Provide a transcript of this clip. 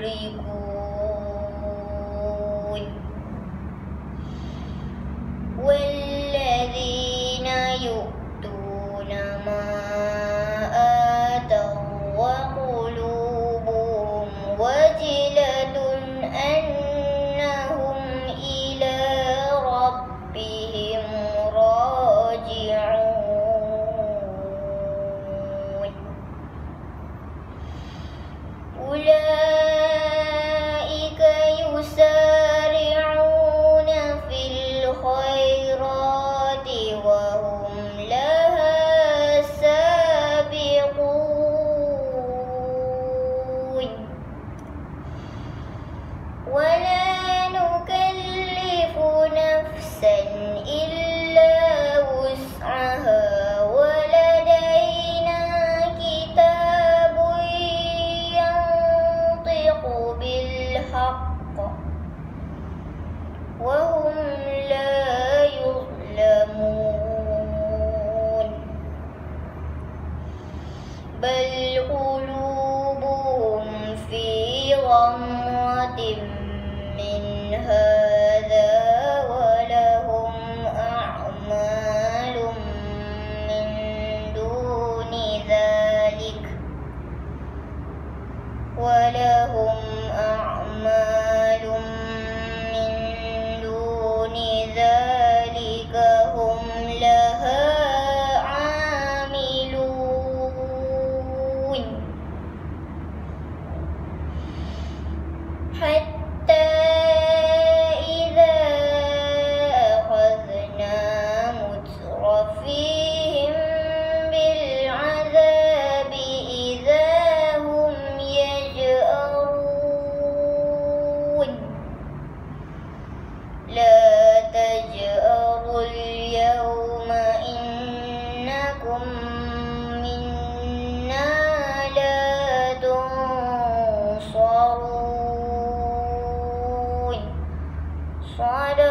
مشركون والذين يؤتون ما آتوا وقلوبهم وجلة أنهم إلى ربهم راجعون أولئك يسارعون في الخيرات وهم لها سابقون ولا نكلف نفسا إلا وسعها ولدينا كتاب ينطق بالحق وهم لا يظلمون بل قلوبهم في غمرة من هذا ولهم أعمال من دون ذلك هم لها عاملون حتى إذا أخذنا مترفيهم بالعذاب إذا هم يجأرون لا تجأروا اليوم إنكم منا لا تنصرون صدق